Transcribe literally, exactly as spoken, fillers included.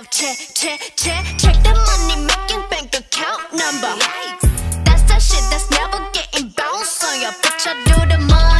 check, check, check, check the money making bank account number. That's that shit that's never getting bounced on your bitch. I do the money.